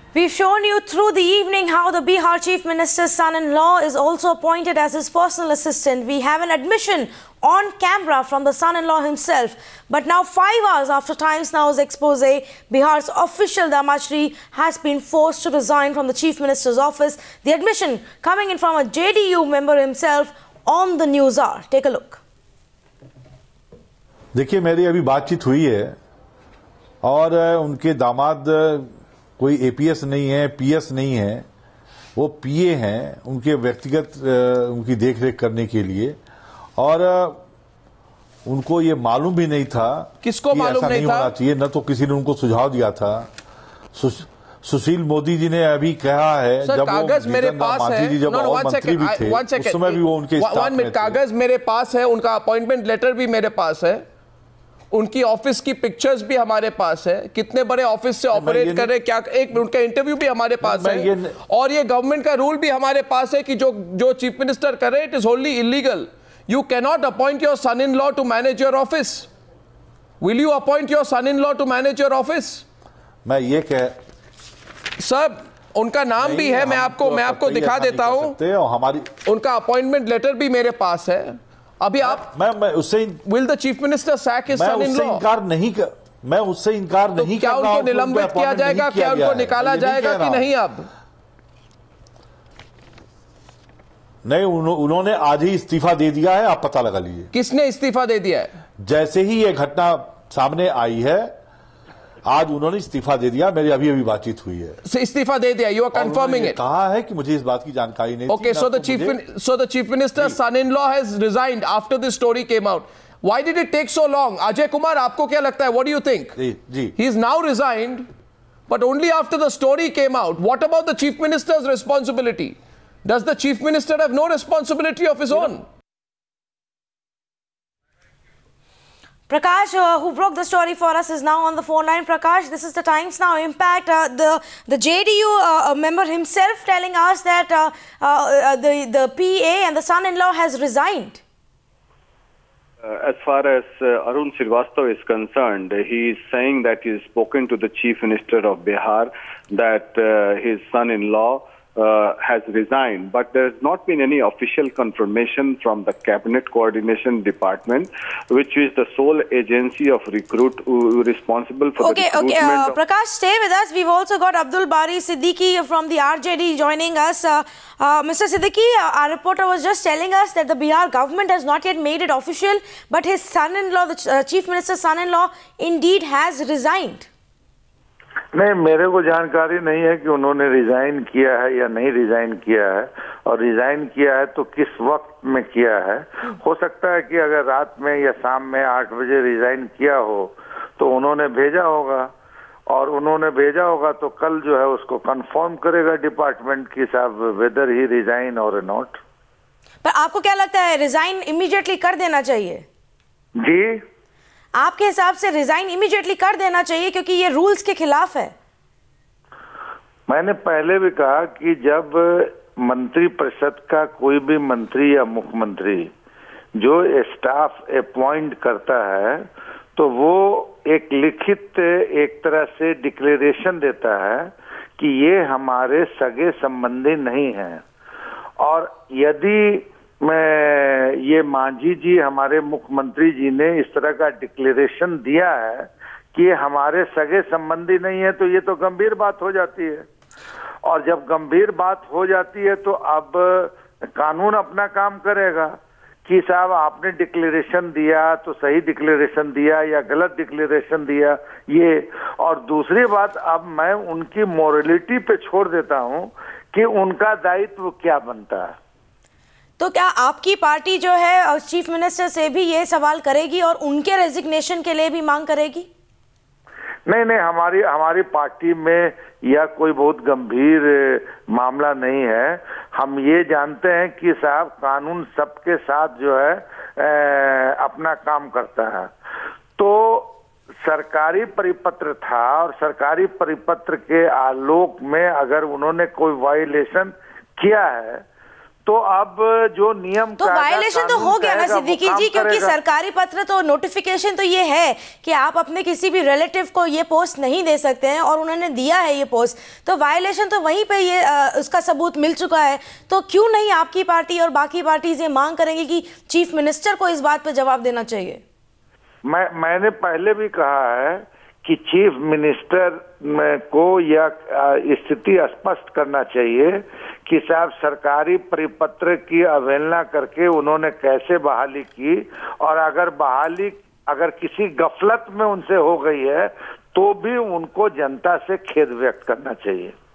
We've shown you through the evening how the Bihar Chief Minister's son-in-law is also appointed as his personal assistant. We have an admission on camera from the son-in-law himself. But now, 5 hours after Times Now's expose, Bihar's official Damashri has been forced to resign from the Chief Minister's office. The admission coming in from a JDU member himself on the News Hour. Take a look. देखिए, मेरी अभी बातचीत हुई है और उनके दामाद कोई एपीएस नहीं है, पीएस नहीं है, वो पीए हैं उनके व्यक्तिगत उनकी देखरेख करने के लिए। और उनको ये मालूम भी नहीं था, किसको मालूम नहीं था? होना चाहिए, न तो किसी ने उनको सुझाव दिया था। सुशील मोदी जी ने अभी कहा है, जब कागज मेरे पास है, जब मंत्री भी थे उस समय भी वो उनके स्टाफ में थे। कागज मेरे पास है, उनका अपॉइंटमेंट लेटर भी मेरे पास है, उनकी ऑफिस की पिक्चर्स भी हमारे पास है, कितने बड़े ऑफिस से ऑपरेट कर रहे, क्या एक उनका इंटरव्यू भी हमारे पास है, और ये गवर्नमेंट का रूल भी हमारे पास है कि जो चीफ मिनिस्टर कर रहे, it is wholly illegal. You can not appoint your son in law to manage your office. Will you appoint your son in law to manage your office? मैं ये कह सब उनका नाम भी है, मैं आपको दिखा देता हूं, हमारी उनका अपॉइंटमेंट लेटर भी मेरे पास है। अभी आप मैं उससे will the chief minister sack his son in law? मैं उससे इनकार नहीं कर क्या उनको निलंबित किया जाएगा, क्या उनको निकाला जाएगा कि नहीं? अब नहीं, उन्होंने आज ही इस्तीफा दे दिया है, आप पता लगा लीजिए। किसने इस्तीफा दे दिया है? जैसे ही ये घटना सामने आई है, आज उन्होंने इस्तीफा दे दिया। मेरी अभी बातचीत हुई है, इस्तीफा दे दिया। You are confirming it? कहा है कि मुझे इस बात की जानकारी नहीं। Okay, so the chief minister son in law has resigned after this story came out. Why did it take so long? Ajay Kumar, आपको क्या लगता है? What do you think? जी, he is now resigned, but only after the story came out. What about the chief minister's responsibility? Does the chief minister have no responsibility of his own? Prakash, who broke the story for us, is now on the phone line. Prakash, this is the Times Now Impact. The JDU member himself telling us that the PA and the son-in-law has resigned. As far as Arun Srivastava is concerned, he is saying that he has spoken to the Chief Minister of Bihar that his son-in-law has resigned, but there has not been any official confirmation from the Cabinet Coordination Department, which is the sole agency of responsible for the recruitment. Okay, Prakash, stay with us. We've also got Abdul Bari Siddiqui from the RJD joining us. Mr. Siddiqui, our reporter was just telling us that the Bihar government has not yet made it official, but his son-in-law, the Chief Minister's son-in-law, indeed has resigned. नहीं, मेरे को जानकारी नहीं है कि उन्होंने resign किया है या नहीं रिजाइन किया है, और रिजाइन किया है तो किस वक्त में किया है। हो सकता है कि अगर रात में या शाम में 8 बजे रिजाइन किया हो तो उन्होंने भेजा होगा, और उन्होंने भेजा होगा तो कल जो है उसको कंफर्म करेगा डिपार्टमेंट की साहब वेदर ही रिजाइन और नॉट। पर आपको क्या लगता है, रिजाइन इमीडिएटली कर देना चाहिए? जी, आपके हिसाब से रिजाइन इमीडिएटली कर देना चाहिए क्योंकि ये रूल्स के खिलाफ है? मैंने पहले भी कहा कि जब मंत्री परिषद का कोई भी मंत्री या मुख्यमंत्री जो स्टाफ अपॉइंट करता है तो वो एक लिखित एक तरह से डिक्लेरेशन देता है कि ये हमारे सगे संबंधी नहीं हैं, और यदि ये मांझी जी, हमारे मुख्यमंत्री जी ने इस तरह का डिक्लेरेशन दिया है कि ये हमारे सगे संबंधी नहीं है, तो ये तो गंभीर बात हो जाती है। और जब गंभीर बात हो जाती है तो अब कानून अपना काम करेगा कि साहब आपने डिक्लेरेशन दिया तो सही डिक्लेरेशन दिया या गलत डिक्लेरेशन दिया, ये। और दूसरी बात, अब मैं उनकी मोरलिटी पे छोड़ देता हूं कि उनका दायित्व क्या बनता है। तो क्या आपकी पार्टी जो है चीफ मिनिस्टर से भी ये सवाल करेगी और उनके रेजिग्नेशन के लिए भी मांग करेगी? नहीं, हमारी पार्टी में यह कोई बहुत गंभीर मामला नहीं है। हम ये जानते हैं कि साहब कानून सबके साथ जो है अपना काम करता है। तो सरकारी परिपत्र था, और सरकारी परिपत्र के आलोक में अगर उन्होंने कोई वायलेशन किया है तो अब जो नियम तो वायलेशन तो हो गया ना सिद्दीकी जी, क्योंकि सरकारी पत्र तो नोटिफिकेशन तो ये है कि आप अपने किसी भी रिलेटिव को ये पोस्ट नहीं दे सकते हैं, और उन्होंने दिया है ये पोस्ट, तो वायलेशन तो वहीं पे ये उसका सबूत मिल चुका है। तो क्यों नहीं आपकी पार्टी और बाकी पार्टीज ये मांग करेंगे कि चीफ मिनिस्टर को इस बात पर जवाब देना चाहिए? मैंने पहले भी कहा है कि चीफ मिनिस्टर को यह स्थिति स्पष्ट करना चाहिए कि साहब सरकारी परिपत्र की अवहेलना करके उन्होंने कैसे बहाली की, और अगर बहाली अगर किसी गफलत में उनसे हो गई है तो भी उनको जनता से खेद व्यक्त करना चाहिए।